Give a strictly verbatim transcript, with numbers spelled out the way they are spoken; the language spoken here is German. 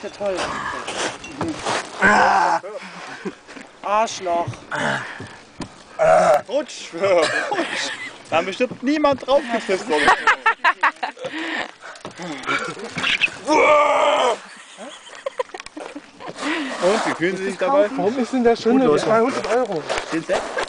ja toll. Ah. Arschloch. Ah. Rutsch. Rutsch. Da haben bestimmt niemand drauf gepisst. Und wie fühlen Sie sich dabei? Warum ist denn der schon zweihundert Euro? Den Sekt?